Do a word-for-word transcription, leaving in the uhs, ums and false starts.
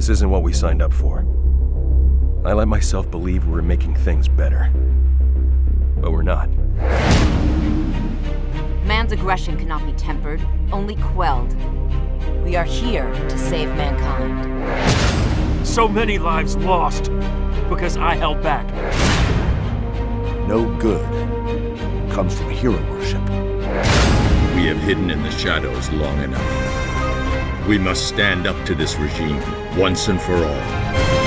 This isn't what we signed up for. I let myself believe we were making things better. But we're not. Man's aggression cannot be tempered, only quelled. We are here to save mankind. So many lives lost because I held back. No good comes from hero worship. We have hidden in the shadows long enough. We must stand up to this regime once and for all.